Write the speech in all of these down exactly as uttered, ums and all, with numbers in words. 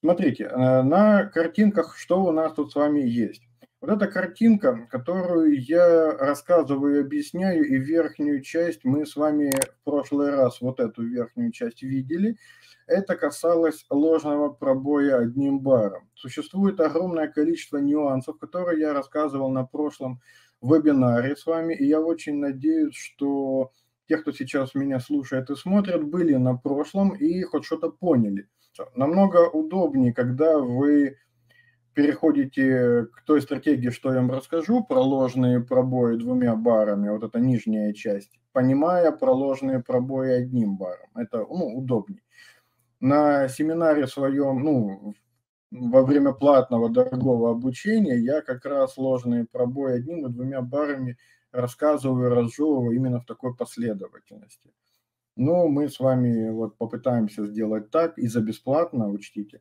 Смотрите, э, на картинках что у нас тут с вами есть? Вот эта картинка, которую я рассказываю и объясняю, и верхнюю часть мы с вами в прошлый раз вот эту верхнюю часть видели. Это касалось ложного пробоя одним баром. Существует огромное количество нюансов, которые я рассказывал на прошлом вебинаре с вами, и я очень надеюсь, что те, кто сейчас меня слушает и смотрит, были на прошлом и хоть что-то поняли. Намного удобнее, когда вы переходите к той стратегии, что я вам расскажу, про ложные пробои двумя барами, вот эта нижняя часть, понимая про ложные пробои одним баром. Это, ну, удобнее. На семинаре своем, ну, во время платного дорогого обучения я как раз ложные пробои одним и двумя барами рассказываю, разжевываю именно в такой последовательности. Но мы с вами вот попытаемся сделать так, и за бесплатно, учтите,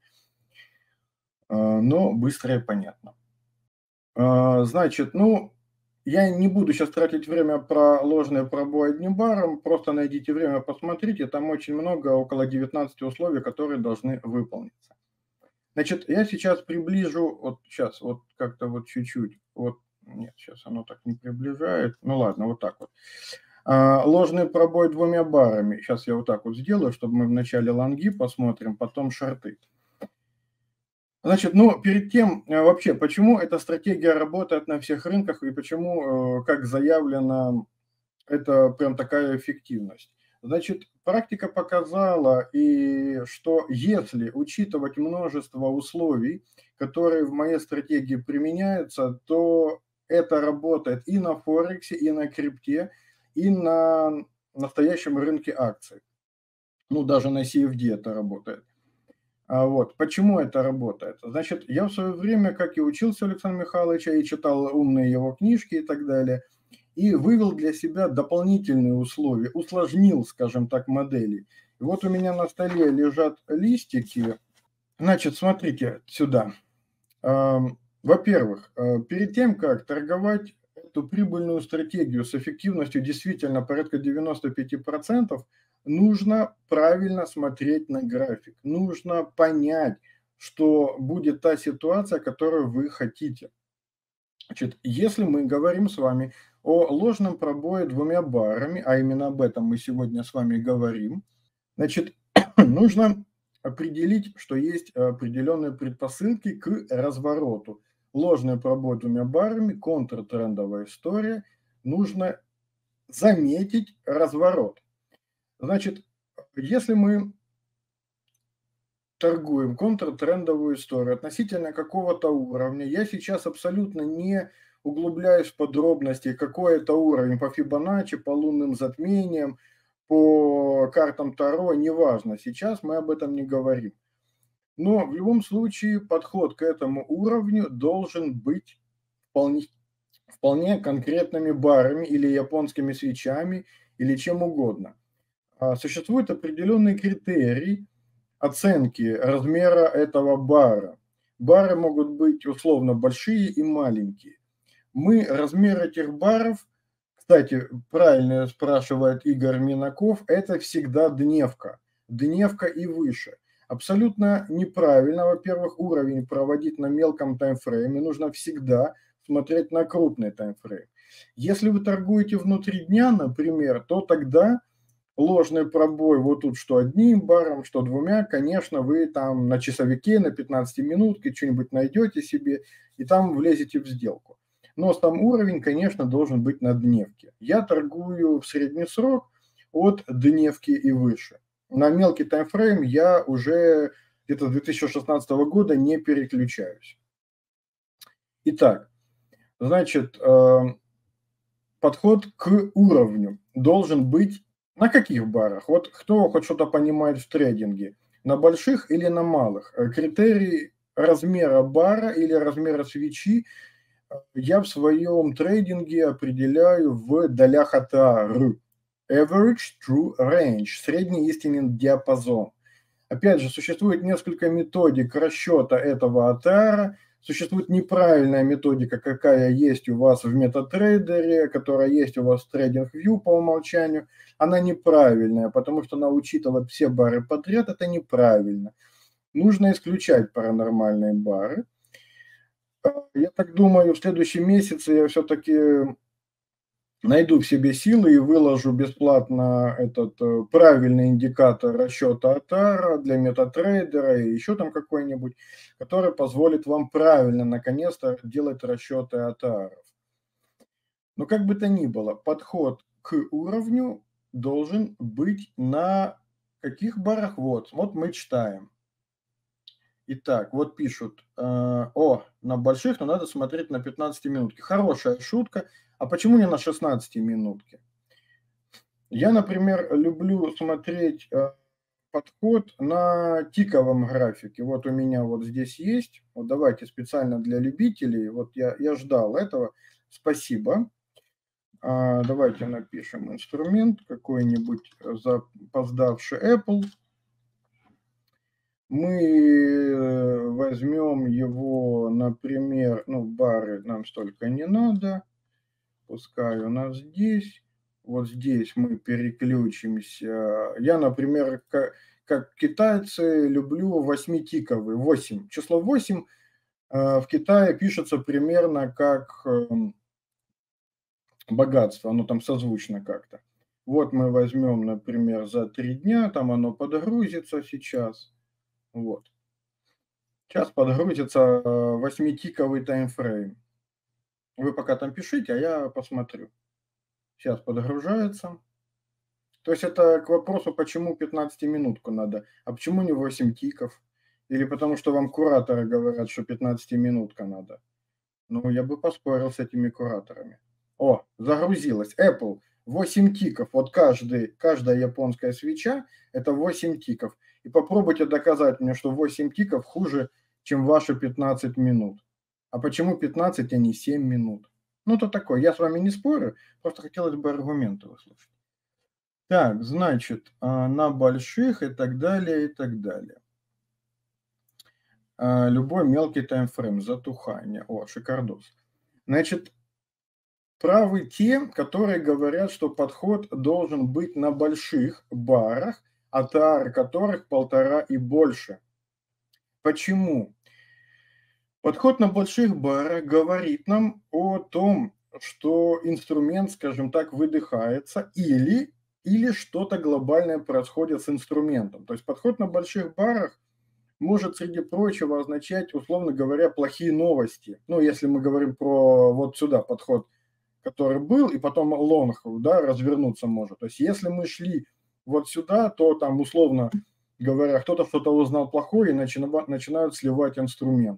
но быстро и понятно. Значит, ну, я не буду сейчас тратить время про ложные пробои одним баром, просто найдите время, посмотрите, там очень много, около девятнадцати условий, которые должны выполниться. Значит, я сейчас приближу, вот сейчас, вот как-то вот чуть-чуть, вот, нет, сейчас оно так не приближает, ну ладно, вот так вот. А, ложный пробой двумя барами, сейчас я вот так вот сделаю, чтобы мы вначале лонги посмотрим, потом шорты. Значит, ну, перед тем, вообще, почему эта стратегия работает на всех рынках и почему, как заявлено, это прям такая эффективность. Значит, практика показала, и что если учитывать множество условий, которые в моей стратегии применяются, то это работает и на Форексе, и на крипте, и на настоящем рынке акций. Ну, даже на си эф ди это работает. А вот почему это работает? Значит, я в свое время, как и учился у Александра Михайловича, и читал умные его книжки и так далее, и вывел для себя дополнительные условия, усложнил, скажем так, модели. И вот у меня на столе лежат листики. Значит, смотрите сюда. Во-первых, перед тем, как торговать эту прибыльную стратегию с эффективностью действительно порядка девяноста пяти процентов, нужно правильно смотреть на график. Нужно понять, что будет та ситуация, которую вы хотите. Значит, если мы говорим с вами о ложном пробое двумя барами, а именно об этом мы сегодня с вами говорим, значит, нужно определить, что есть определенные предпосылки к развороту. Ложный пробой двумя барами, контртрендовая история, нужно заметить разворот. Значит, если мы торгуем контртрендовую историю относительно какого-то уровня, я сейчас абсолютно не углубляюсь в подробности, какой это уровень по Фибоначчи, по лунным затмениям, по картам Таро, неважно, сейчас мы об этом не говорим. Но в любом случае подход к этому уровню должен быть вполне, вполне конкретными барами или японскими свечами, или чем угодно. Существуют определенные критерии оценки размера этого бара. Бары могут быть условно большие и маленькие. Мы размер этих баров, кстати, правильно спрашивает Игорь Минаков, это всегда дневка. Дневка и выше. Абсолютно неправильно, во-первых, уровень проводить на мелком таймфрейме. Нужно всегда смотреть на крупный таймфрейм. Если вы торгуете внутри дня, например, то тогда ложный пробой вот тут что одним баром, что двумя, конечно, вы там на часовике, на пятнадцати минутке что-нибудь найдете себе и там влезете в сделку. Но сам уровень, конечно, должен быть на дневке. Я торгую в средний срок от дневки и выше. На мелкий таймфрейм я уже где-то с две тысячи шестнадцатого года не переключаюсь. Итак, значит, подход к уровню должен быть на каких барах? Вот кто хоть что-то понимает в трейдинге, на больших или на малых? Критерий размера бара или размера свечи я в своем трейдинге определяю в долях от ар. Average True Range, средний истинный диапазон. Опять же, существует несколько методик расчета этого эй ти ар. Существует неправильная методика, какая есть у вас в MetaTrader, которая есть у вас в TradingView по умолчанию. Она неправильная, потому что она учитывает все бары подряд, это неправильно. нужно исключать паранормальные бары. Я так думаю, в следующем месяце я все-таки найду в себе силы и выложу бесплатно этот э, правильный индикатор расчета АТАРа для MetaTrader и еще там какой-нибудь, который позволит вам правильно, наконец-то, делать расчеты АТАРов. Но как бы то ни было, подход к уровню должен быть на каких барах? Вот, вот мы читаем. Итак, вот пишут, э, о, на больших, но надо смотреть на пятнадцати минутки. Хорошая шутка. А почему не на шестнадцати минутке? Я, например, люблю смотреть э, подход на тиковом графике. Вот у меня вот здесь есть. Вот давайте специально для любителей. Вот я, я ждал этого. Спасибо. А, давайте напишем инструмент какой-нибудь запоздавший Apple. Мы возьмем его, например, ну, бары нам столько не надо. Пускай у нас здесь. Вот здесь мы переключимся. Я, например, как, как китайцы, люблю восьмитиковый. восемь. Число восемь э, в Китае пишется примерно как э, богатство. Оно там созвучно как-то. Вот мы возьмем, например, за три дня. Там оно подгрузится сейчас. Вот. Сейчас подгрузится восьмитиковый таймфрейм. Вы пока там пишите, а я посмотрю. Сейчас подгружается. То есть это к вопросу, почему пятнадцатиминутку надо, а почему не восемь тиков? Или потому что вам кураторы говорят, что пятнадцатиминутка надо? Ну, я бы поспорил с этими кураторами. О, загрузилась. Apple, восемь тиков. Вот каждый, каждая японская свеча – это восемь тиков. И попробуйте доказать мне, что восемь тиков хуже, чем ваши пятнадцать минут. А почему пятнадцать, а не семь минут? Ну, то такое. Я с вами не спорю, просто хотелось бы аргументы услышать. Так, значит, на больших и так далее, и так далее. Любой мелкий таймфрейм, затухание. О, шикардос. Значит, правы те, которые говорят, что подход должен быть на больших барах, АТАР которых полтора и больше. Почему? Подход на больших барах говорит нам о том, что инструмент, скажем так, выдыхается или, или что-то глобальное происходит с инструментом. То есть подход на больших барах может, среди прочего, означать, условно говоря, плохие новости. Ну, если мы говорим про вот сюда подход, который был, и потом лонг, да, развернуться может. То есть если мы шли вот сюда, то там, условно говоря, кто-то что-то узнал плохое и начинают сливать инструмент.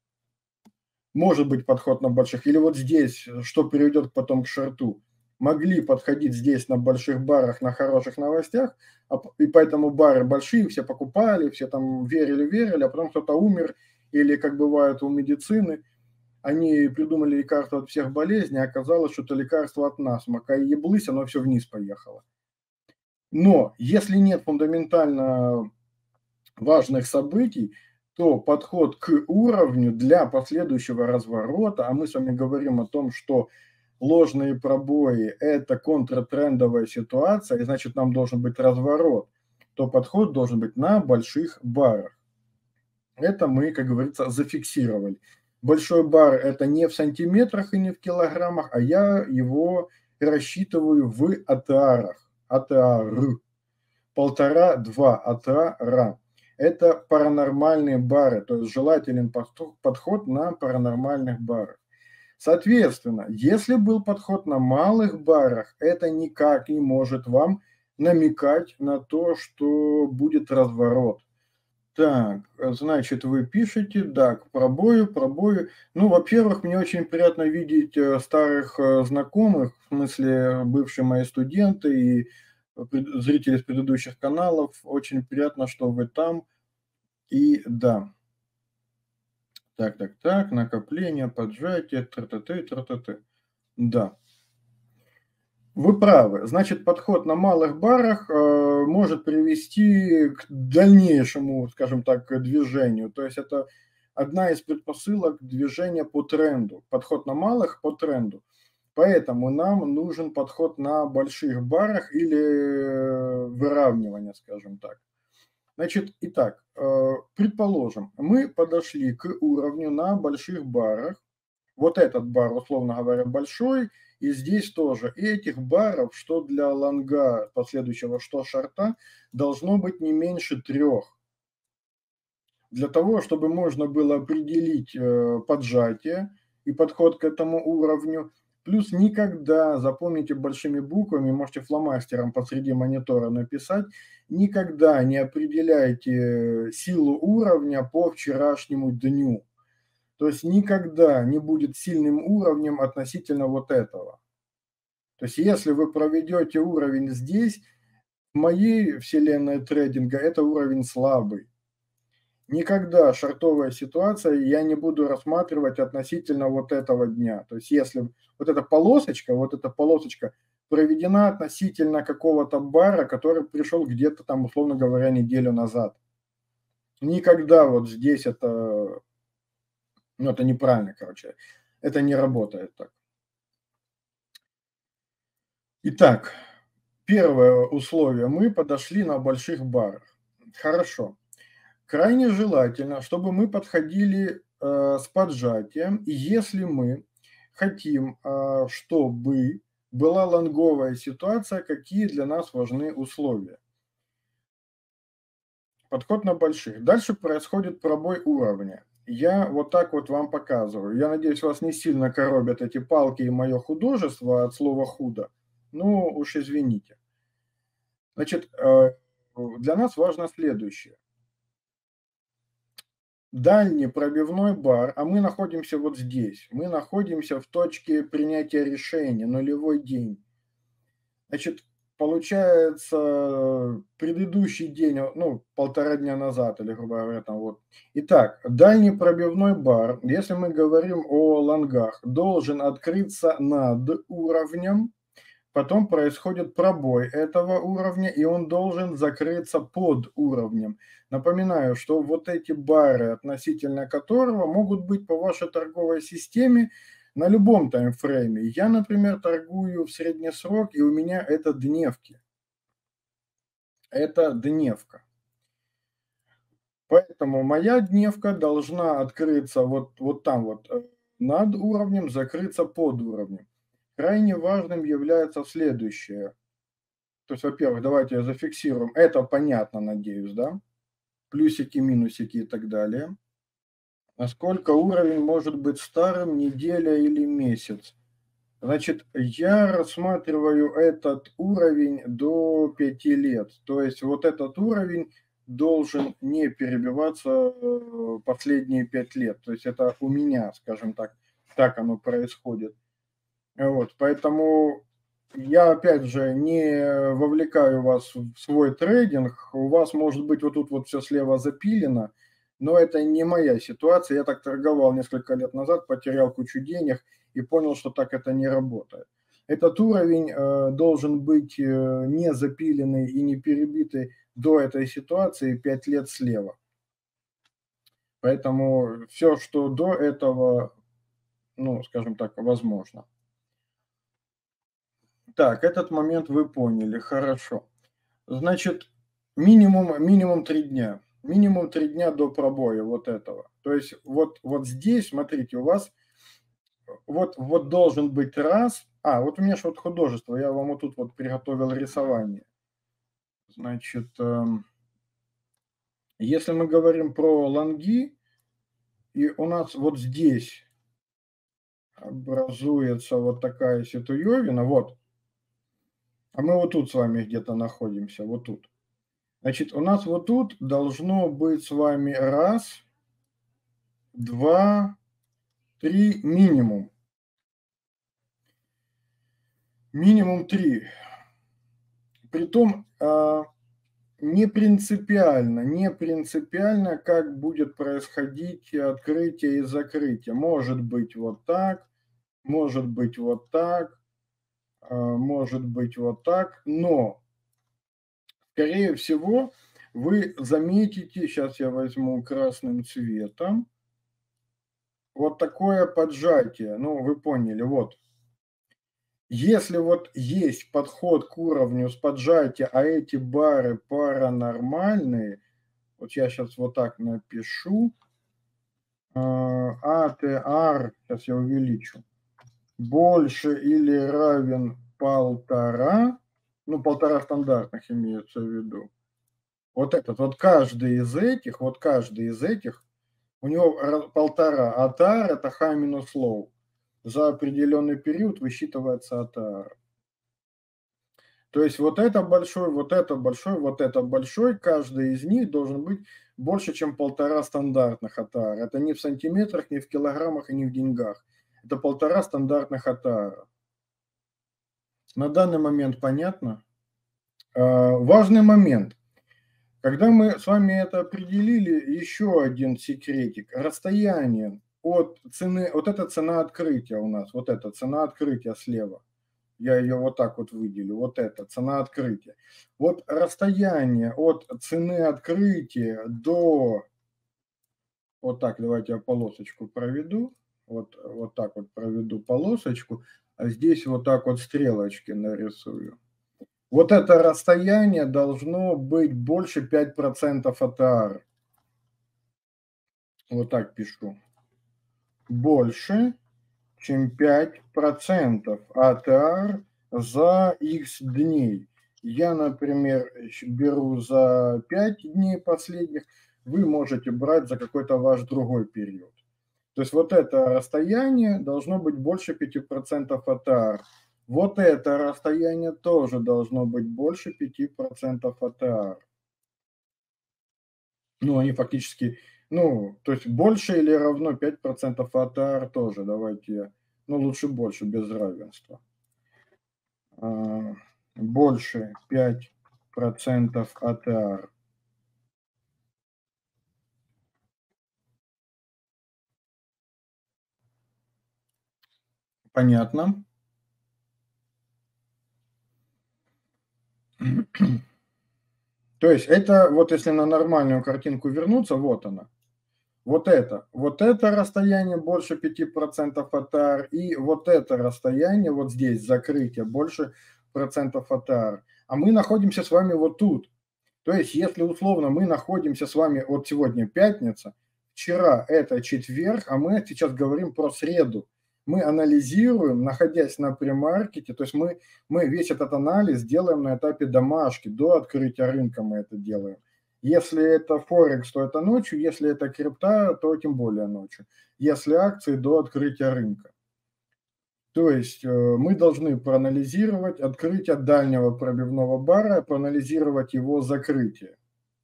Может быть подход на больших. Или вот здесь, что приведет потом к шорту. Могли подходить здесь на больших барах на хороших новостях, и поэтому бары большие, все покупали, все там верили-верили, а потом кто-то умер, или, как бывает у медицины, они придумали лекарство от всех болезней, а оказалось, что это лекарство от насморка, и еблысь, оно все вниз поехало. Но если нет фундаментально важных событий, то подход к уровню для последующего разворота, а мы с вами говорим о том, что ложные пробои – это контртрендовая ситуация, и значит нам должен быть разворот, то подход должен быть на больших барах. Это мы, как говорится, зафиксировали. Большой бар – это не в сантиметрах и не в килограммах, а я его рассчитываю в АТАРах. АТАР. Полтора-два АТАРа. Это паранормальные бары, то есть желателен подход на паранормальных барах. Соответственно, если был подход на малых барах, это никак не может вам намекать на то, что будет разворот. Так, значит, вы пишете, да, к пробою, пробою. Ну, во-первых, мне очень приятно видеть старых знакомых, в смысле, бывшие мои студенты и зрители с предыдущих каналов. Очень приятно, что вы там. И да. Так, так, так, накопление, поджатие, тра-та-ты, тра-та-ты. Да. Вы правы. Значит, подход на малых барах э, может привести к дальнейшему, скажем так, движению. То есть это одна из предпосылок движения по тренду. Подход на малых по тренду. Поэтому нам нужен подход на больших барах или выравнивание, скажем так. Значит, итак, э, предположим, мы подошли к уровню на больших барах. Вот этот бар, условно говоря, большой, и здесь тоже. И этих баров, что для лонга последующего, что шорта, должно быть не меньше трех. Для того, чтобы можно было определить э, поджатие и подход к этому уровню. Плюс никогда, запомните большими буквами, можете фломастером посреди монитора написать, никогда не определяйте силу уровня по вчерашнему дню. То есть никогда не будет сильным уровнем относительно вот этого. То есть если вы проведете уровень здесь, в моей вселенной трейдинга это уровень слабый. Никогда шортовая ситуация я не буду рассматривать относительно вот этого дня. То есть если вот эта полосочка, вот эта полосочка проведена относительно какого-то бара, который пришел где-то там, условно говоря, неделю назад. Никогда вот здесь это, ну это неправильно, короче, это не работает так. Итак, первое условие. Мы подошли на больших барах. Хорошо. Крайне желательно, чтобы мы подходили э, с поджатием. И если мы хотим, э, чтобы была лонговая ситуация, какие для нас важны условия? Подход на больших. Дальше происходит пробой уровня. Я вот так вот вам показываю. Я надеюсь, вас не сильно коробят эти палки и мое художество от слова «худо». Ну, уж извините. Значит, э, для нас важно следующее. Дальний пробивной бар, а мы находимся вот здесь. Мы находимся в точке принятия решения, нулевой день. Значит, получается, предыдущий день, ну, полтора дня назад, или, грубо говоря, там вот. Итак, дальний пробивной бар, если мы говорим о лонгах, должен открыться над уровнем. Потом происходит пробой этого уровня, и он должен закрыться под уровнем. Напоминаю, что вот эти бары, относительно которого могут быть по вашей торговой системе на любом таймфрейме. Я, например, торгую в средний срок, и у меня это дневки. Это дневка. Поэтому моя дневка должна открыться вот, вот там вот над уровнем, закрыться под уровнем. Крайне важным является следующее. То есть, во-первых, давайте зафиксируем. Это понятно, надеюсь, да? Плюсики, минусики и так далее. Насколько уровень может быть старым, неделя или месяц? Значит, я рассматриваю этот уровень до пяти лет. То есть вот этот уровень должен не перебиваться последние пять лет. То есть это у меня, скажем так, так оно происходит. Вот, поэтому я, опять же, не вовлекаю вас в свой трейдинг. У вас может быть вот тут вот все слева запилено, но это не моя ситуация. Я так торговал несколько лет назад, потерял кучу денег и понял, что так это не работает. Этот уровень э, должен быть э, не запиленный и не перебитый до этой ситуации пять лет слева. Поэтому все, что до этого, ну, скажем так, возможно. Так, этот момент вы поняли, хорошо. Значит, минимум, минимум три дня. Минимум три дня до пробоя вот этого. То есть вот, вот здесь, смотрите, у вас вот, вот должен быть раз. А, вот у меня же вот художество, я вам вот тут вот приготовил рисование. Значит, эм, если мы говорим про лонги, и у нас вот здесь образуется вот такая ситуевина, вот, а мы вот тут с вами где-то находимся, вот тут. Значит, у нас вот тут должно быть с вами раз, два, три минимум. Минимум три. Притом а, не принципиально, не принципиально, как будет происходить открытие и закрытие. Может быть вот так, может быть вот так, а, может быть вот так, но, скорее всего, вы заметите, сейчас я возьму красным цветом, вот такое поджатие, ну, вы поняли, вот. Если вот есть подход к уровню с поджатия, а эти бары паранормальные, Вот я сейчас вот так напишу. эй ти ар, сейчас я увеличу, больше или равен полтора, ну, полтора стандартных имеется в виду. Вот этот, вот каждый из этих, вот каждый из этих, у него полтора, а эй ти ар это high минус low. За определенный период высчитывается эй ти ар. То есть вот это большой, вот это большой, вот это большой, каждый из них должен быть больше, чем полтора стандартных эй ти ар. Это не в сантиметрах, не в килограммах и не в деньгах. Это полтора стандартных эй ти ар. На данный момент понятно? Важный момент. Когда мы с вами это определили, еще один секретик. Расстояние от цены, вот это цена открытия у нас, вот это цена открытия слева. Я ее вот так вот выделю, вот это, цена открытия. Вот расстояние от цены открытия до, вот так, давайте я полосочку проведу, вот, вот так вот проведу полосочку, а здесь вот так вот стрелочки нарисую. Вот это расстояние должно быть больше пяти процентов эй ти ар. Вот так пишу. Больше, чем пять процентов эй ти ар за X дней. Я, например, беру за пять дней последних, вы можете брать за какой-то ваш другой период. То есть вот это расстояние должно быть больше пяти процентов эй ти ар. Вот это расстояние тоже должно быть больше пяти процентов эй ти ар. Ну, они фактически, ну, то есть больше или равно пять процентов эй ти ар тоже. Давайте, ну, лучше больше, без равенства. Больше пять процентов эй ти ар. Понятно? То есть это вот если на нормальную картинку вернуться, вот она. Вот это, вот это расстояние больше пяти процентов эй ти ар, и вот это расстояние, вот здесь закрытие, больше процентов эй ти ар. А мы находимся с вами вот тут. То есть, если условно мы находимся с вами, вот сегодня пятница, вчера это четверг, а мы сейчас говорим про среду. Мы анализируем, находясь на премаркете, то есть мы, мы весь этот анализ делаем на этапе домашки, до открытия рынка мы это делаем. Если это Форекс, то это ночью, если это крипта, то тем более ночью. Если акции, до открытия рынка. То есть мы должны проанализировать открытие дальнего пробивного бара, проанализировать его закрытие.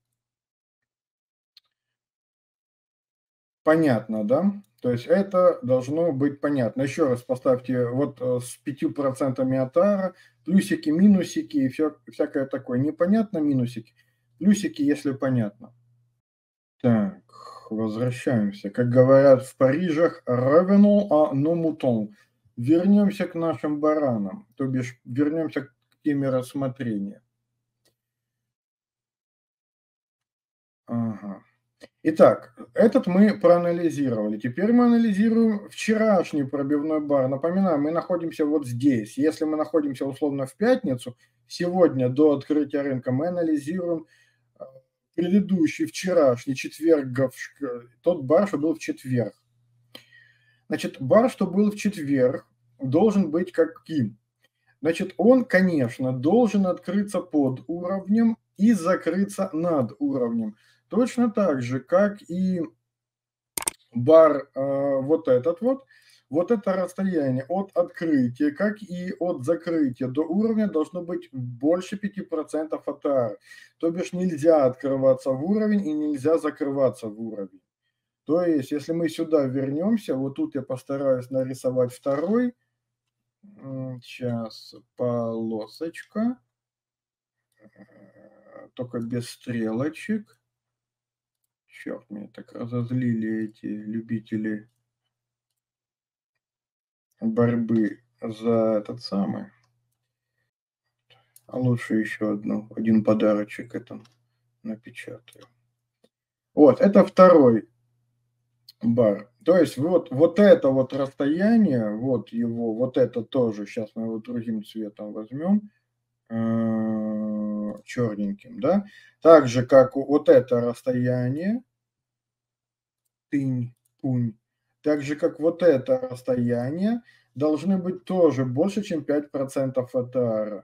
Понятно, да? То есть это должно быть понятно. Еще раз поставьте вот с пятью процентами эй ти ар, плюсики, минусики и все, всякое такое. Непонятно минусики, плюсики, если понятно. Так, возвращаемся. Как говорят в Парижах, revenons à nos moutons. Вернемся к нашим баранам, то бишь вернемся к теме рассмотрения. Ага. Итак, этот мы проанализировали. Теперь мы анализируем вчерашний пробивной бар. Напоминаю, мы находимся вот здесь. Если мы находимся условно в пятницу, сегодня до открытия рынка мы анализируем предыдущий, вчерашний, четверг, тот бар, что был в четверг. Значит, бар, что был в четверг, должен быть каким? Значит, он, конечно, должен открыться под уровнем и закрыться над уровнем. Точно так же, как и бар э, вот этот вот, вот это расстояние от открытия, как и от закрытия до уровня должно быть больше пяти процентов эй ти ар. То бишь нельзя открываться в уровень и нельзя закрываться в уровень. То есть, если мы сюда вернемся, вот тут я постараюсь нарисовать второй, сейчас полосочка, только без стрелочек. Черт, меня так разозлили эти любители борьбы за этот самый. А лучше еще одну, один подарочек это напечатаю. Вот, это второй бар. То есть вот, вот это вот расстояние, вот его, вот это тоже, сейчас мы его другим цветом возьмем. черненьким, да? Так же, как вот это расстояние, тынь, пунь, так же, как вот это расстояние, должны быть тоже больше, чем пять процентов от ара.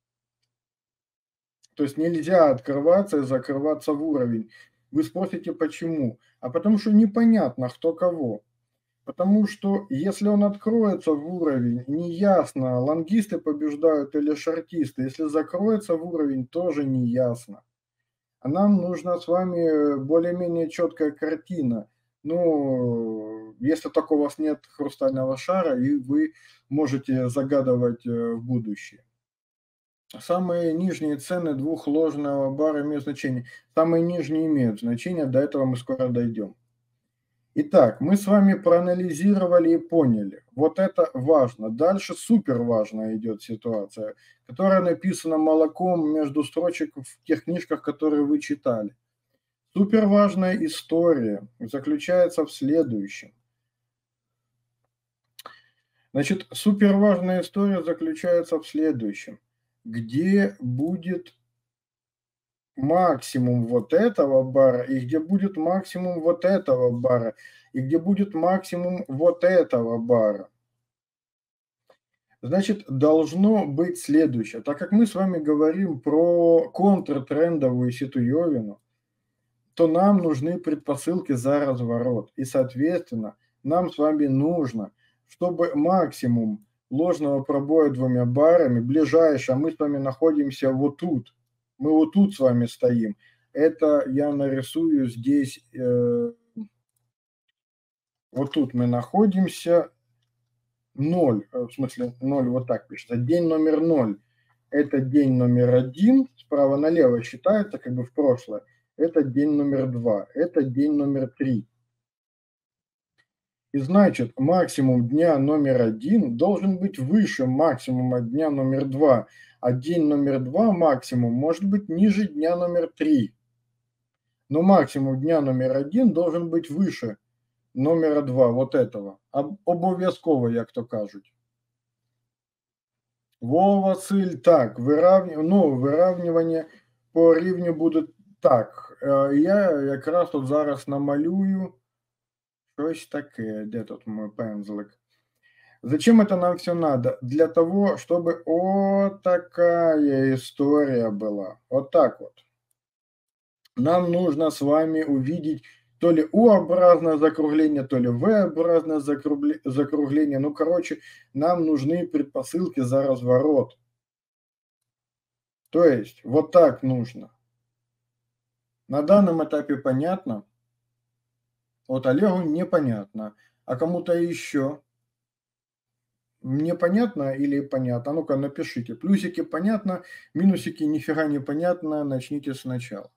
То есть нельзя открываться и закрываться в уровень. Вы спросите, почему? А потому что непонятно, кто кого. Потому что если он откроется в уровень, неясно, лонгисты побеждают или шортисты. Если закроется в уровень, тоже неясно. А нам нужна с вами более-менее четкая картина. Ну, если только у вас нет хрустального шара, и вы можете загадывать в будущее. Самые нижние цены двух ложного бара имеют значение. Самые нижние имеют значение, до этого мы скоро дойдем. Итак, мы с вами проанализировали и поняли. Вот это важно. Дальше супер важная идет ситуация, которая написана молоком между строчек в тех книжках, которые вы читали. Супер важная история заключается в следующем. Значит, супер важная история заключается в следующем. Где будет максимум вот этого бара, и где будет максимум вот этого бара, и где будет максимум вот этого бара. Значит, должно быть следующее. Так как мы с вами говорим про контртрендовую ситуевину, то нам нужны предпосылки за разворот. И, соответственно, нам с вами нужно, чтобы максимум ложного пробоя двумя барами, ближайшее, а мы с вами находимся вот тут, мы вот тут с вами стоим. Это я нарисую здесь, э, вот тут мы находимся, ноль, в смысле ноль вот так пишется, день номер ноль. Это день номер один, справа налево считается как бы в прошлое. Это день номер два, это день номер три. И значит, максимум дня номер один должен быть выше максимума дня номер два, а день номер два максимум может быть ниже дня номер три. Но максимум дня номер один должен быть выше номера два, вот этого. Обов'язково, як то кажуть. Во, Василь, так, вирав... ну, вирівнювання по рівню буде так. Я якраз тут зараз намалюю щось таке. Де тут мой пензлик? Зачем это нам все надо? Для того, чтобы вот такая история была. Вот так вот. Нам нужно с вами увидеть то ли У-образное закругление, то ли В-образное закругление. Ну, короче, нам нужны предпосылки за разворот. То есть, вот так нужно. На данном этапе понятно? Вот Олегу непонятно. А кому-то еще? Мне понятно или понятно? Ну-ка, напишите. Плюсики понятно, минусики нифига не понятно. Начните сначала.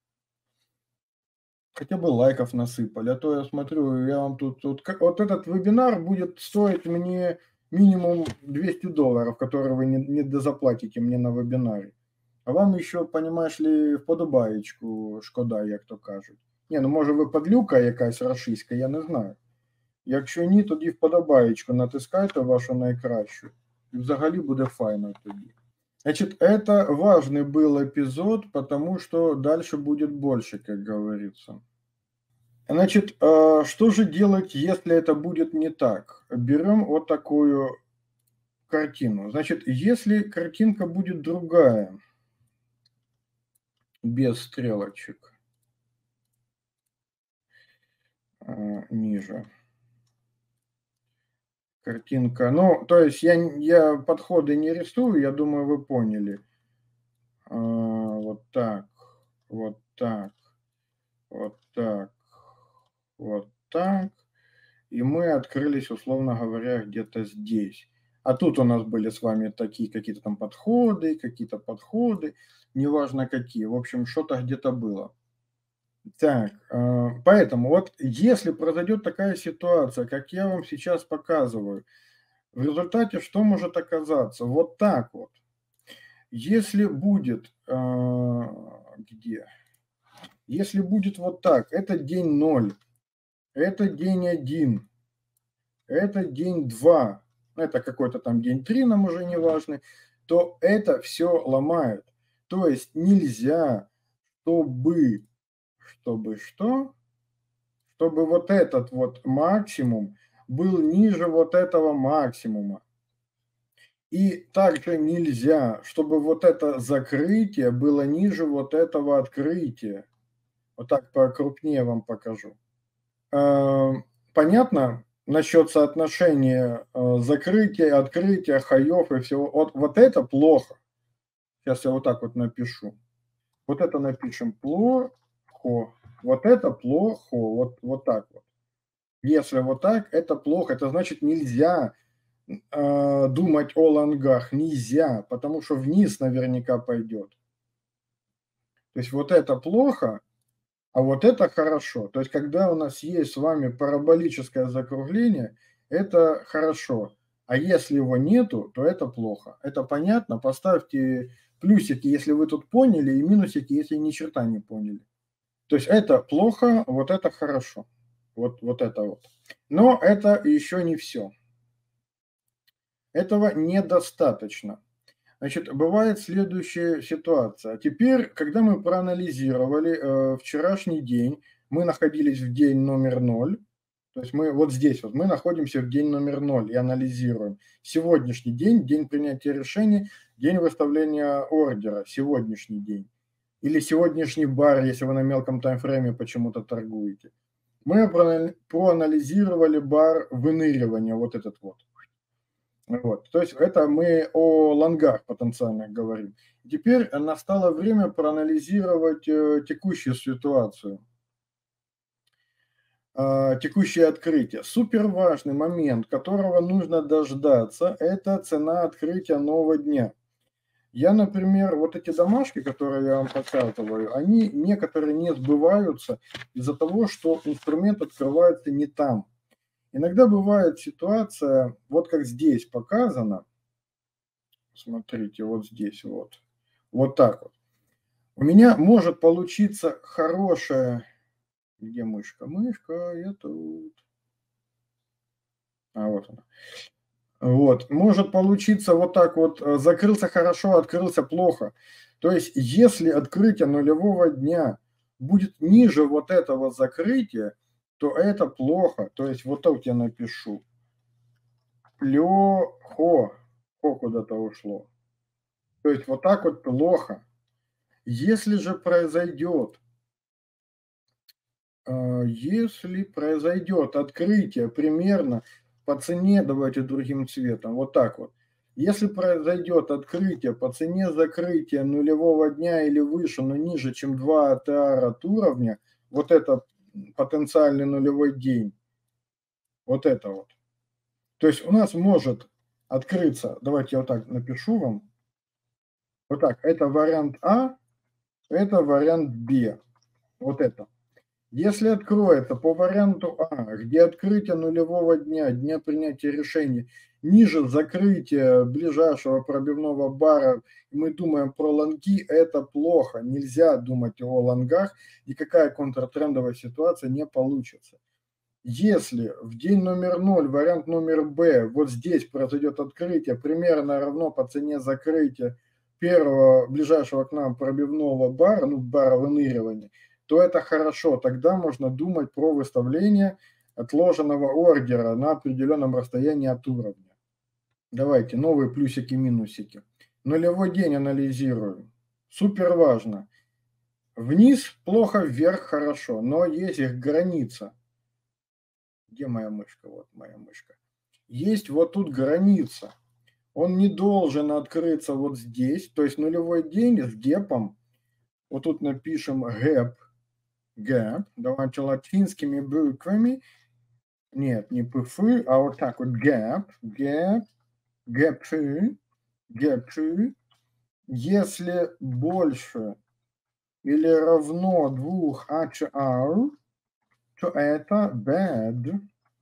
Хотя бы лайков насыпали, а то я смотрю, я вам тут, тут вот этот вебинар будет стоить мне минимум двести долларов, которые вы не, не дозаплатите мне на вебинаре. А вам еще, понимаешь ли, вподобаєчку шкода, як то кажуть. Ні, ну може ви падлюка якась рашистська, я не знаю. Якщо ні, тоді вподобаєчку натискайте вашу найкращу. І взагалі буде файно тоді. Значит, это важный был эпизод, потому что дальше будет больше, как говорится. Значит, что же делать, если это будет не так? Берем вот такую картину. Значит, если картинка будет другая, без стрелочек, ниже. Картинка. Ну, то есть я, я подходы не рисую, я думаю, вы поняли. А, вот так, вот так, вот так, вот так. И мы открылись, условно говоря, где-то здесь. А тут у нас были с вами такие какие-то там подходы, какие-то подходы, неважно какие. В общем, что-то где-то было. Так, поэтому вот если произойдет такая ситуация, как я вам сейчас показываю, в результате что может оказаться? Вот так вот. Если будет, где? Если будет вот так, это день ноль, это день один, это день два, это какой-то там день три, нам уже не важно, то это все ломает. То есть нельзя, чтобы, чтобы что? Чтобы вот этот вот максимум был ниже вот этого максимума. И также нельзя, чтобы вот это закрытие было ниже вот этого открытия. Вот так покрупнее вам покажу. Э, понятно насчет соотношения, э, закрытия, открытия, хаев и всего? Вот вот это плохо. Сейчас я вот так вот напишу. Вот это напишем плохо, вот это плохо, вот вот так вот. Если вот так, это плохо, это значит нельзя, э, думать о лонгах, нельзя, потому что вниз наверняка пойдет. То есть вот это плохо, а вот это хорошо. То есть когда у нас есть с вами параболическое закругление, это хорошо. А если его нету, то это плохо. Это понятно? Поставьте плюсики, если вы тут поняли, и минусики, если ни черта не поняли. То есть это плохо, вот это хорошо. Вот, вот это вот. Но это еще не все. Этого недостаточно. Значит, бывает следующая ситуация. Теперь, когда мы проанализировали э, вчерашний день, мы находились в день номер ноль, то есть мы вот здесь вот, мы находимся в день номер ноль и анализируем. Сегодняшний день, день принятия решений, день выставления ордера, сегодняшний день. Или сегодняшний бар, если вы на мелком таймфрейме почему-то торгуете. Мы проанализировали бар выныривания, вот этот вот. Вот. То есть это мы о лонгах потенциальных говорим. Теперь настало время проанализировать э, текущую ситуацию, э, текущее открытие. Супер важный момент, которого нужно дождаться, это цена открытия нового дня. Я, например, вот эти домашки, которые я вам показываю, они некоторые не сбываются из-за того, что инструмент открывается не там. Иногда бывает ситуация, вот как здесь показано, смотрите, вот здесь вот, вот так вот. У меня может получиться хорошая, где мышка? Мышка, я тут. А вот она. Вот, может получиться вот так вот, э, закрылся хорошо, открылся плохо. То есть, если открытие нулевого дня будет ниже вот этого закрытия, то это плохо. То есть, вот так я напишу. Плохо. Хо куда-то ушло. То есть, вот так вот плохо. Если же произойдет, э, если произойдет открытие примерно по цене, давайте другим цветом, вот так вот. Если произойдет открытие по цене закрытия нулевого дня или выше, но ниже, чем два тэ ар от уровня, вот это потенциальный нулевой день, вот это вот. То есть у нас может открыться, давайте я вот так напишу вам, вот так, это вариант А, это вариант Б, вот это. Если откроется по варианту А, где открытие нулевого дня, дня принятия решений, ниже закрытия ближайшего пробивного бара, мы думаем про лонги, это плохо. Нельзя думать о лонгах, никакая контртрендовая ситуация не получится. Если в день номер ноль, вариант номер Б, вот здесь произойдет открытие, примерно равно по цене закрытия первого ближайшего к нам пробивного бара, ну, бара выныривания, то это хорошо. Тогда можно думать про выставление отложенного ордера на определенном расстоянии от уровня. Давайте новые плюсики-минусики. Нулевой день анализируем. Супер важно. Вниз плохо, вверх хорошо, но есть их граница. Где моя мышка? Вот моя мышка. Есть вот тут граница. Он не должен открыться вот здесь. То есть нулевой день с гепом. Вот тут напишем гэп. Гэп. Давайте латинскими буквами. Нет, не пф, а вот так вот гэп. Гэп. Гэпы. Гэпы. Если больше или равно двух эйч ар, то это bad.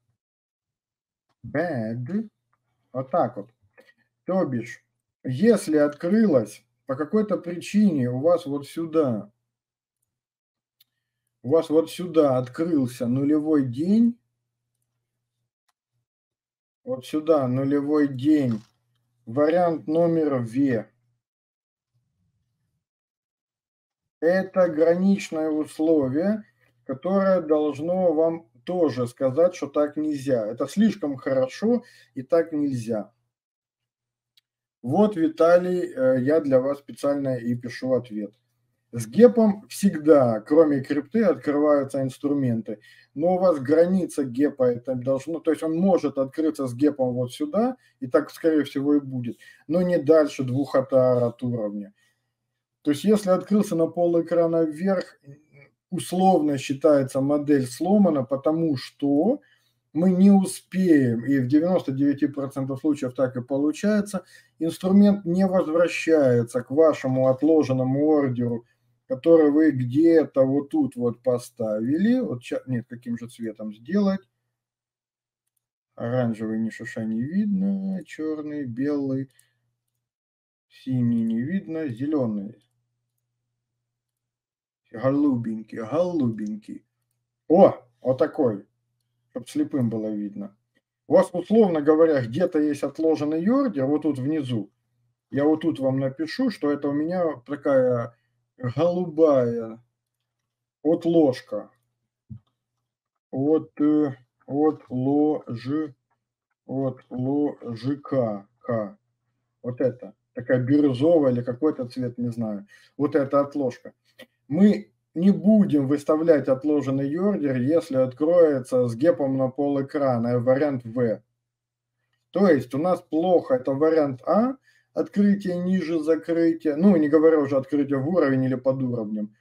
Bad. Вот так вот. То бишь, если открылось по какой-то причине у вас вот сюда, у вас вот сюда открылся нулевой день, вот сюда нулевой день, вариант номер В, Это граничное условие, которое должно вам тоже сказать, что так нельзя. Это слишком хорошо и так нельзя. Вот, Виталий, э, я для вас специально и пишу ответ. С гепом всегда, кроме крипты, открываются инструменты, но у вас граница гепа это должно, то есть он может открыться с гепом вот сюда, и так, скорее всего, и будет, но не дальше двух эй ти ар от уровня. То есть если открылся на пол экрана вверх, условно считается модель сломана, потому что мы не успеем, и в девяноста девяти процентах случаев так и получается, инструмент не возвращается к вашему отложенному ордеру, который вы где-то вот тут вот поставили. Вот, нет, каким же цветом сделать? Оранжевый ни шиша не видно, черный, белый, синий не видно, зеленый. Голубенький, голубенький. О, вот такой, чтобы слепым было видно. У вас, условно говоря, где-то есть отложенный ордер, вот тут внизу. Я вот тут вам напишу, что это у меня такая голубая отложка. От, от ложи, от ложика. Вот это. Такая бирюзовая или какой-то цвет, не знаю. Вот эта отложка. Мы не будем выставлять отложенный ордер, если откроется с гепом на пол экрана, вариант В. То есть у нас плохо, это вариант А, открытие ниже закрытия, ну, не говоря уже открытие в уровень или под уровнем.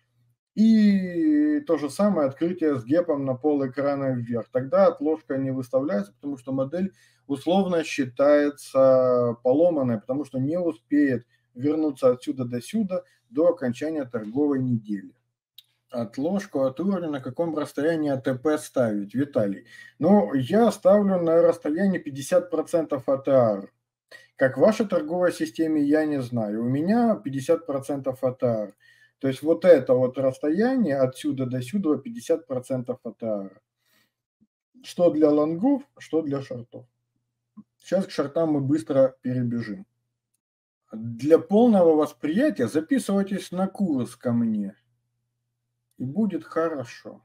И то же самое открытие с гепом на пол экрана вверх. Тогда отложка не выставляется, потому что модель условно считается поломанной, потому что не успеет вернуться отсюда до сюда до окончания торговой недели. Отложку от уровня на каком расстоянии АТП ставить, Виталий? Ну, я ставлю на расстоянии пятьдесят процентов эй ти ар. Как в вашей торговой системе, я не знаю. У меня пятьдесят процентов эй ти ар. То есть вот это вот расстояние отсюда до сюда пятьдесят процентов эй ти ар. Что для лонгов, что для шортов. Сейчас к шортам мы быстро перебежим. Для полного восприятия записывайтесь на курс ко мне. И будет хорошо.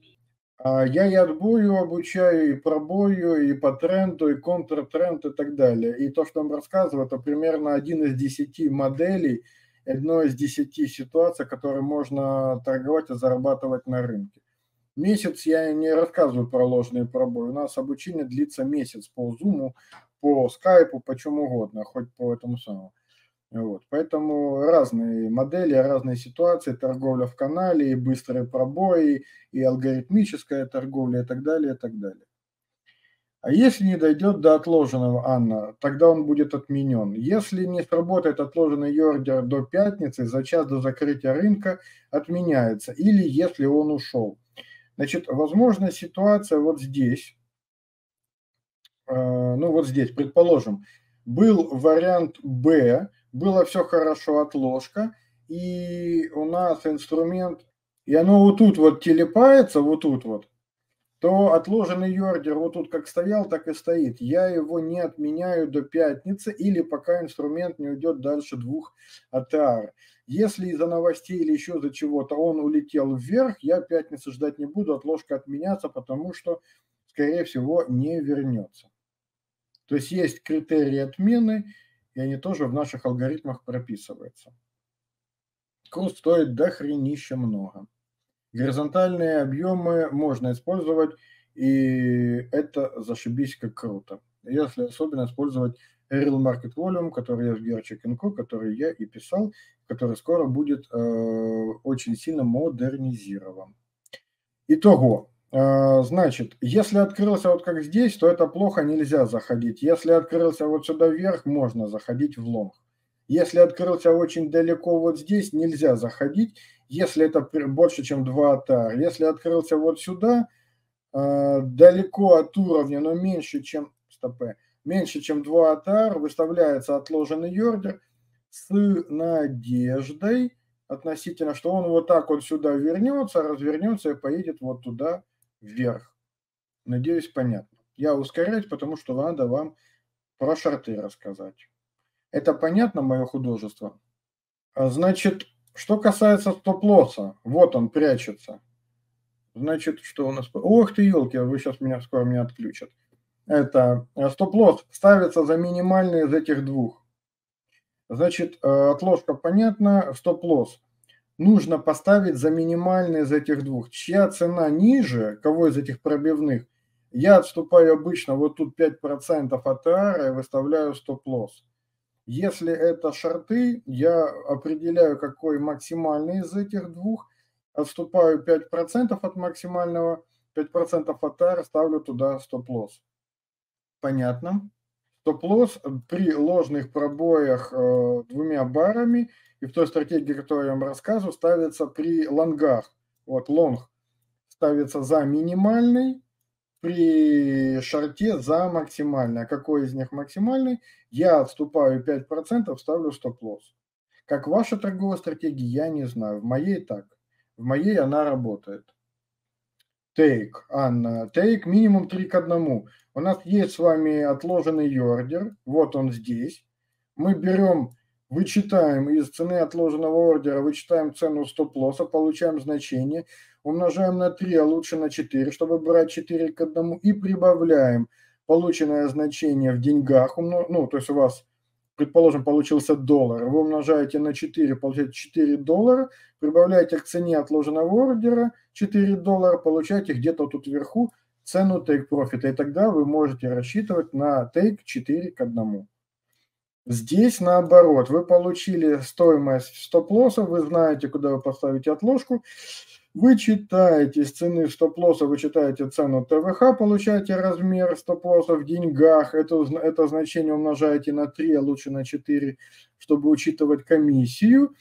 Я и отбою обучаю, и пробою, и по тренду, и контртренд, и так далее. И то, что я вам рассказываю, это примерно один из десяти моделей, одно из десяти ситуаций, которые можно торговать и зарабатывать на рынке. Месяц я не рассказываю про ложные пробои. У нас обучение длится месяц по Zoom, по скайпу, по чему угодно, хоть по этому самому. Вот. Поэтому разные модели, разные ситуации, торговля в канале, и быстрые пробои, и алгоритмическая торговля, и так далее, и так далее. А если не дойдет до отложенного, Анна, тогда он будет отменен. Если не сработает отложенный ордер до пятницы, за час до закрытия рынка отменяется. Или если он ушел. Значит, возможна ситуация вот здесь. Ну вот здесь, предположим, был вариант Б, было все хорошо, отложка, и у нас инструмент, и оно вот тут вот телепается, вот тут вот, то отложенный ордер вот тут как стоял, так и стоит. Я его не отменяю до пятницы или пока инструмент не уйдет дальше двух эй ти ар. Если из-за новостей или еще за чего-то он улетел вверх, я пятницы ждать не буду, отложка отменяться, потому что, скорее всего, не вернется. То есть есть критерии отмены, и они тоже в наших алгоритмах прописываются. Курс стоит дохренища много. Горизонтальные объемы можно использовать, и это зашибись как круто. Если особенно использовать Real Market Volume, который есть в Gercheck энд ко, который я и писал, который скоро будет э, очень сильно модернизирован. Итого. Значит, если открылся вот как здесь, то это плохо, нельзя заходить. Если открылся вот сюда вверх, можно заходить в лонг. Если открылся очень далеко вот здесь, нельзя заходить, если это больше, чем два эй ти ар. Если открылся вот сюда, далеко от уровня, но меньше, чем, стопэ, меньше, чем два эй ти ар, выставляется отложенный ордер с надеждой относительно, что он вот так вот сюда вернется, развернется и поедет вот туда вверх. Надеюсь, понятно. Я ускоряюсь, потому что надо вам про шорты рассказать. Это понятно, мое художество? Значит, Что касается стоп-лосса, вот он прячется. Значит, что у нас? Ох ты, елки, вы сейчас меня скоро меня отключат. Это стоп-лосс ставится за минимальный из этих двух. Значит, отложка понятна, стоп-лосс нужно поставить за минимальный из этих двух. Чья цена ниже, кого из этих пробивных, я отступаю обычно вот тут пять процентов от ара и выставляю стоп-лосс. Если это шорты, я определяю, какой максимальный из этих двух, отступаю пять процентов от максимального, пять процентов от ара, ставлю туда стоп-лосс. Понятно? Стоп-лосс при ложных пробоях э, двумя барами и в той стратегии, которую я вам рассказываю, ставится при лонгах. Вот лонг ставится за минимальный, при шорте за максимальный. А какой из них максимальный? Я отступаю пять процентов, ставлю стоп-лосс. Как ваша торговая стратегия, я не знаю. В моей так. В моей она работает. Take, Анна. Take минимум три к одному. У нас есть с вами отложенный ордер. Вот он здесь. Мы берем, вычитаем из цены отложенного ордера, вычитаем цену стоп-лосса, получаем значение, умножаем на три, а лучше на четыре, чтобы брать четыре к одному, и прибавляем полученное значение в деньгах. Ну, то есть у вас, предположим, получился доллар. Вы умножаете на четыре, получаете четыре доллара, прибавляете к цене отложенного ордера четыре доллара, получаете где-то тут вверху цену take profit. И тогда вы можете рассчитывать на take четыре к одному. Здесь наоборот, вы получили стоимость стоп-лосса, вы знаете, куда вы поставите отложку, вы читаете из цены стоп-лосса, вы читаете цену ТВХ, получаете размер стоп-лосса в деньгах, это, это значение умножаете на три, а лучше на четыре, чтобы учитывать комиссию.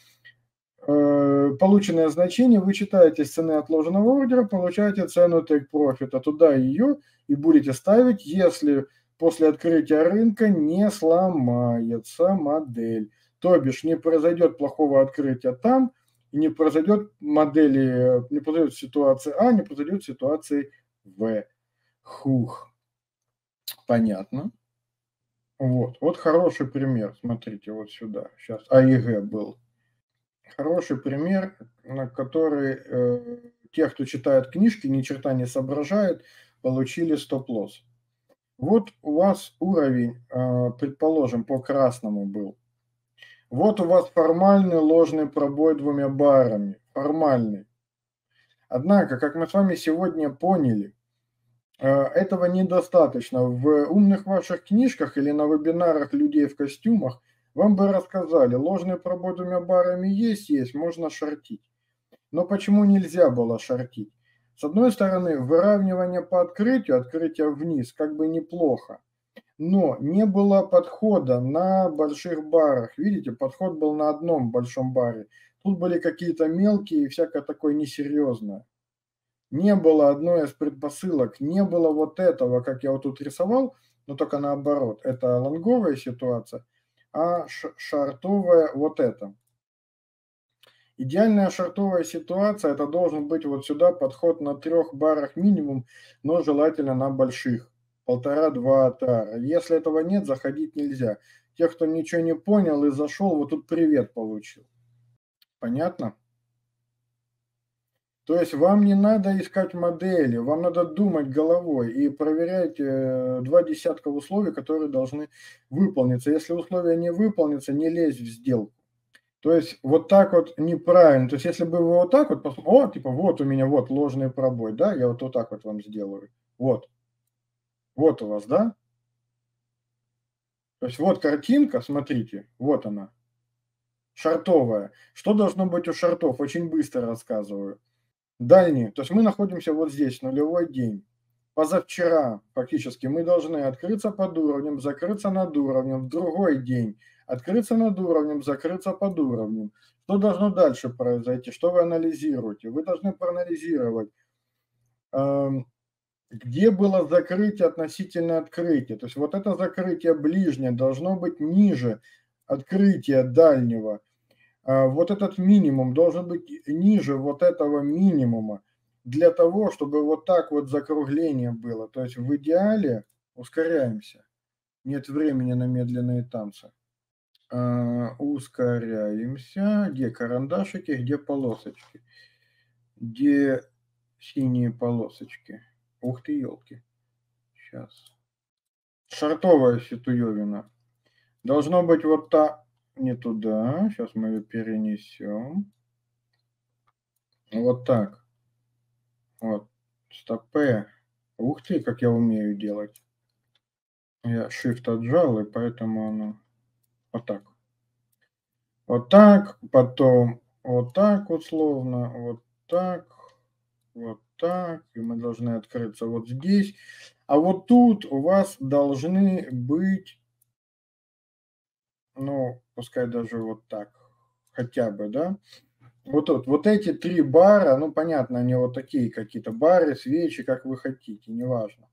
Полученное значение вы читаете из цены отложенного ордера, получаете цену take profit, а туда ее и будете ставить, если после открытия рынка не сломается модель. То бишь не произойдет плохого открытия там, и не произойдет модели, не произойдет ситуации А, не произойдет ситуации В. Хух. Понятно. Вот, вот хороший пример. Смотрите, вот сюда. Сейчас АИГ был. Хороший пример, на который э, те, кто читает книжки, ни черта не соображают, получили стоп-лосс. Вот у вас уровень, э, предположим, по красному был. Вот у вас формальный ложный пробой двумя барами. Формальный. Однако, как мы с вами сегодня поняли, э, этого недостаточно. В умных ваших книжках или на вебинарах людей в костюмах вам бы рассказали, ложный пробой двумя барами есть, есть, можно шортить. Но почему нельзя было шортить? С одной стороны, выравнивание по открытию, открытие вниз, как бы неплохо. Но не было подхода на больших барах. Видите, подход был на одном большом баре. Тут были какие-то мелкие и всякое такое несерьезное. Не было одной из предпосылок, не было вот этого, как я вот тут рисовал, но только наоборот. Это лонговая ситуация, а шортовая вот это. Идеальная шортовая ситуация, это должен быть вот сюда подход на трех барах минимум, но желательно на больших. Полтора-два тара. Если этого нет, заходить нельзя. Те, кто ничего не понял и зашел, вот тут привет получил. Понятно? То есть вам не надо искать модели, вам надо думать головой и проверять э, два десятка условий, которые должны выполниться. Если условия не выполнятся, не лезь в сделку. То есть вот так вот неправильно. То есть если бы вы вот так вот, пос... о, типа вот у меня вот ложный пробой, да, я вот, вот так вот вам сделаю. Вот. Вот у вас, да? То есть вот картинка, смотрите, вот она. Шортовая. Что должно быть у шортов? Очень быстро рассказываю. Дальний. То есть мы находимся вот здесь, нулевой день. Позавчера фактически мы должны открыться под уровнем, закрыться над уровнем, в другой день открыться над уровнем, закрыться под уровнем. Что должно дальше произойти? Что вы анализируете? Вы должны проанализировать, э, где было закрытие относительно открытия. То есть вот это закрытие ближнее должно быть ниже открытия дальнего. Э, вот этот минимум должен быть ниже вот этого минимума, для того, чтобы вот так вот закругление было. То есть в идеале ускоряемся. Нет времени на медленные танцы. А, ускоряемся. Где карандашики, где полосочки? Где синие полосочки? Ух ты, елки. Сейчас. Шартовая ситуевина. Должно быть вот так. Не туда. Сейчас мы ее перенесем. Вот так. Вот. Стопе. Ух ты, как я умею делать. Я Shift отжал, и поэтому оно вот так. Вот так, потом вот так условно, вот так, вот так. И мы должны открыться вот здесь. А вот тут у вас должны быть, ну, пускай даже вот так, хотя бы, да. Вот тут, вот эти три бара, ну, понятно, они вот такие какие-то бары, свечи, как вы хотите, неважно.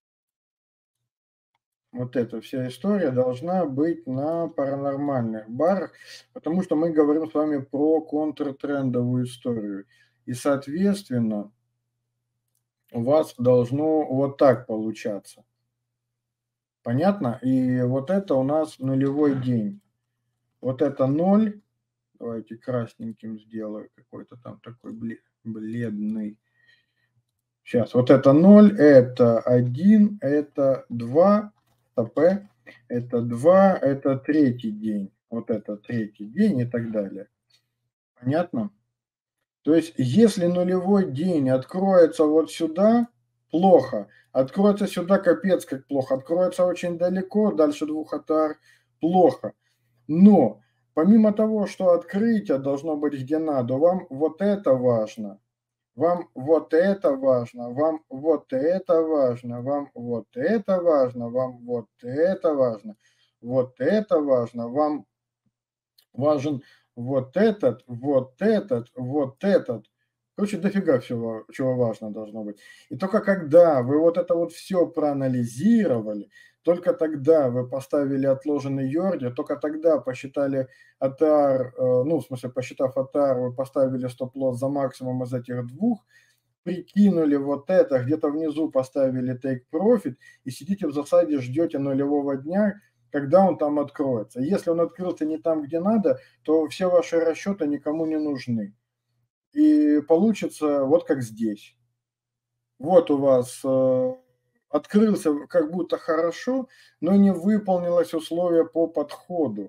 Вот эта вся история должна быть на паранормальных барах, потому что мы говорим с вами про контртрендовую историю. И, соответственно, у вас должно вот так получаться. Понятно? И вот это у нас нулевой день. Вот это ноль. Давайте красненьким сделаю, какой-то там такой бледный. Сейчас, вот это ноль, это один, это два, п, это два, это третий день. Вот это третий день и так далее. Понятно? То есть, если нулевой день откроется вот сюда, плохо. Откроется сюда, капец как плохо. Откроется очень далеко, дальше двух атар, плохо. Но, помимо того, что открытие должно быть где надо, вам вот это важно. Вам вот это важно, вам вот это важно, вам вот это важно, вам вот это важно, вот это важно, вам важен вот этот, вот этот, вот этот. Короче, дофига всего, чего важно должно быть. И только когда вы вот это вот все проанализировали, только тогда вы поставили отложенный йорди, только тогда посчитали атар, э, ну, в смысле, посчитав атар, вы поставили стоп-лосс за максимум из этих двух, прикинули вот это, где-то внизу поставили take profit и сидите в засаде, ждете нулевого дня, когда он там откроется. Если он открылся не там, где надо, то все ваши расчеты никому не нужны. И получится вот как здесь. Вот у вас э, открылся как будто хорошо, но не выполнилось условие по подходу.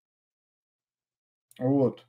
Вот.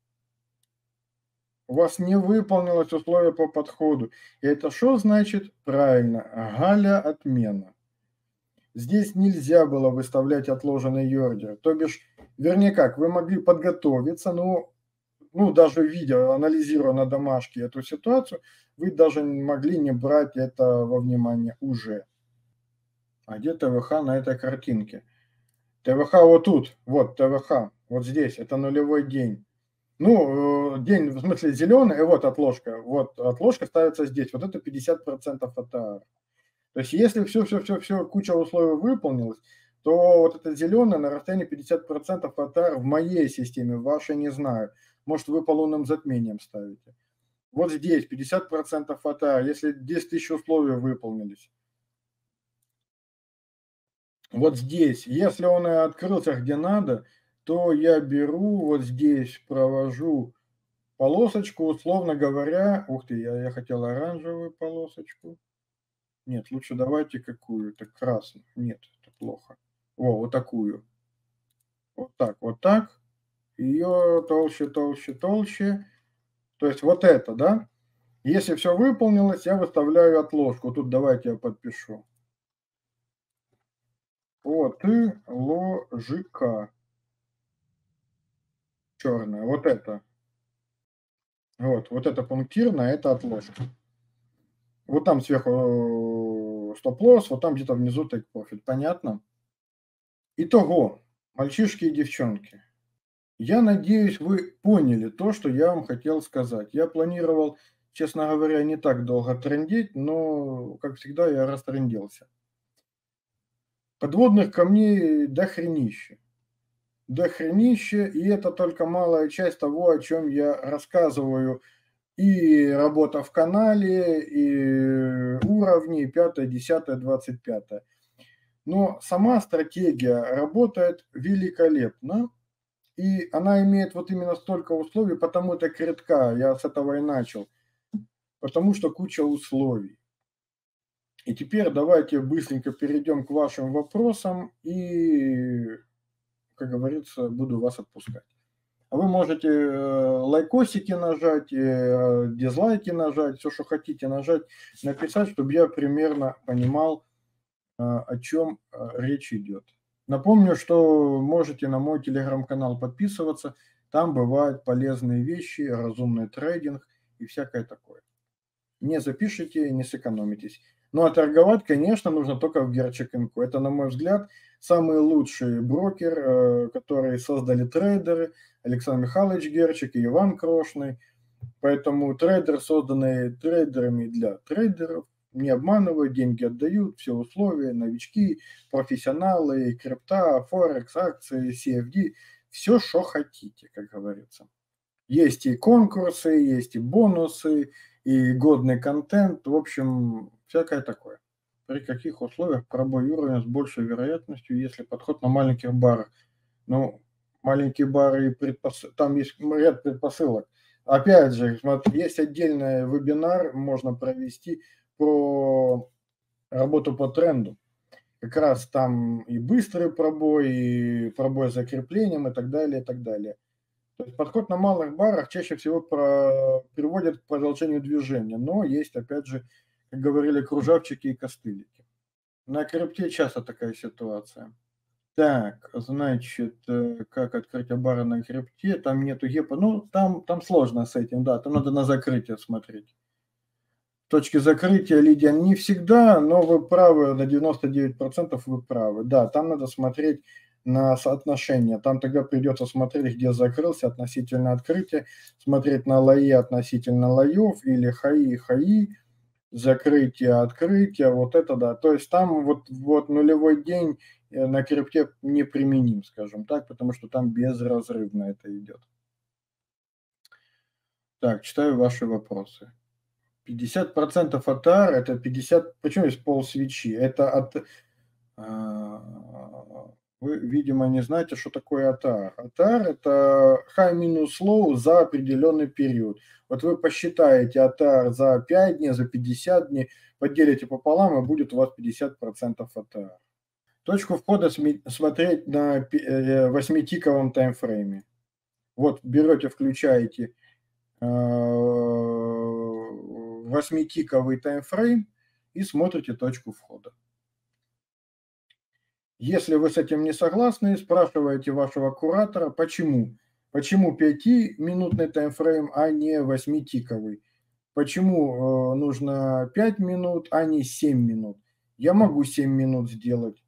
У вас не выполнилось условие по подходу. И это что значит? Правильно, Галя отмена. Здесь нельзя было выставлять отложенный ордер. То бишь, вернее как, вы могли подготовиться, но, ну, даже видя, анализируя на домашке эту ситуацию, вы даже могли не брать это во внимание уже. А где ТВХ на этой картинке? ТВХ вот тут, вот ТВХ, вот здесь, это нулевой день. Ну, день, в смысле, зеленый, и вот отложка. Вот отложка ставится здесь. Вот это пятьдесят процентов АТР. То есть, если все-все-все-все, куча условий выполнилась, то вот это зеленое на расстоянии пятьдесят процентов АТР в моей системе, в вашей не знаю. Может, вы по лунным затмениям ставите. Вот здесь пятьдесят процентов АТР, если десять тысяч условий выполнились. Вот здесь, если он открылся где надо, то я беру вот здесь, провожу полосочку, условно говоря, ух ты, я, я хотел оранжевую полосочку. Нет, лучше давайте какую-то красную. Нет, это плохо. О, вот такую. Вот так, вот так. Ее толще, толще, толще. То есть вот это, да? Если все выполнилось, я выставляю отложку. Тут давайте я подпишу. Отложка. Черная. Вот это. Вот, вот это пунктирная, это отложка. Вот там сверху стоп-лосс, вот там где-то внизу take profit. Понятно? Итого, мальчишки и девчонки. Я надеюсь, вы поняли то, что я вам хотел сказать. Я планировал, честно говоря, не так долго трендить, но, как всегда, я растрендился. Подводных камней дохренище. Дохренище, и это только малая часть того, о чем я рассказываю. И работа в канале, и уровни, и пятое, десятое, двадцать пятое. Но сама стратегия работает великолепно. И она имеет вот именно столько условий, потому так редка. Я с этого и начал. Потому что куча условий. И теперь давайте быстренько перейдем к вашим вопросам и, как говорится, буду вас отпускать. Вы можете лайкосики нажать, дизлайки нажать, все, что хотите нажать, написать, чтобы я примерно понимал, о чем речь идет. Напомню, что можете на мой телеграм-канал подписываться. Там бывают полезные вещи, разумный трейдинг и всякое такое. Не запишите, не сэкономитесь. Ну а торговать, конечно, нужно только в Gercheck точка инфо. Это, на мой взгляд, самый лучший брокер, который создали трейдеры Александр Михайлович Герчик и Иван Крошный. Поэтому трейдер, созданный трейдерами для трейдеров, не обманывают, деньги отдают, все условия, новички, профессионалы, крипта, форекс, акции, си эф ди, все, что хотите, как говорится. Есть и конкурсы, есть и бонусы, и годный контент, в общем, всякое такое. При каких условиях пробой уровня с большей вероятностью, если подход на маленьких барах? Ну, маленькие бары, предпос... там есть ряд предпосылок. Опять же, смотри, есть отдельный вебинар, можно провести про работу по тренду. Как раз там и быстрый пробой, и пробой с закреплением, и так далее, и так далее. То есть подход на малых барах чаще всего про... приводит к продолжению движения, но есть, опять же, как говорили, кружавчики и костылики. На крипте часто такая ситуация. Так, значит, как открыть бары на крипте, там нету гепа, ну, там, там сложно с этим, да, там надо на закрытие смотреть. Точки закрытия, Лидия, не всегда, но вы правы, на девяносто девять процентов вы правы. Да, там надо смотреть на соотношение. Там тогда придется смотреть, где закрылся относительно открытия, смотреть на лои относительно лоев или хаи, хаи, закрытие, открытие, вот это да. То есть там вот, вот нулевой день на крипте неприменим, скажем так, потому что там безразрывно это идет. Так, читаю ваши вопросы. пятьдесят процентов от ар это пятьдесят, почему есть пол свечи? Это от, вы, видимо, не знаете, что такое атар. Атар это high минус low за определенный период. Вот вы посчитаете атар за пять дней, за пятьдесят дней, поделите пополам, и будет у вас пятьдесят процентов атар. Точку входа смотреть на восьмитиковом таймфрейме. Вот берете, включаете восьмитиковый таймфрейм и смотрите точку входа. Если вы с этим не согласны, спрашиваете вашего куратора, почему. Почему пятиминутный таймфрейм, а не восьмитиковый? Почему нужно пять минут, а не семь минут? Я могу семь минут сделать.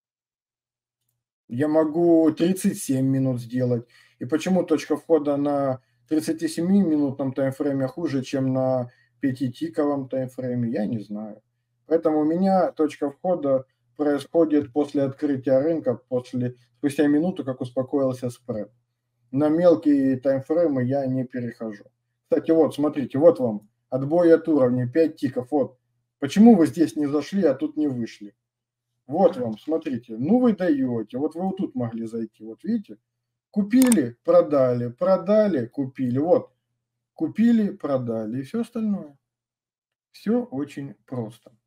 Я могу тридцать семь минут сделать. И почему точка входа на тридцатисемиминутном таймфрейме хуже, чем на пятитиковом таймфрейме, я не знаю. Поэтому у меня точка входа происходит после открытия рынка, после, спустя минуту, как успокоился спред. На мелкие таймфреймы я не перехожу. Кстати, вот, смотрите, вот вам отбой от уровня, пять тиков. Вот. Почему вы здесь не зашли, а тут не вышли? Вот вам, смотрите, ну вы даете, вот вы вот тут могли зайти, вот видите, купили, продали, продали, купили, вот, купили, продали и все остальное. Все очень просто.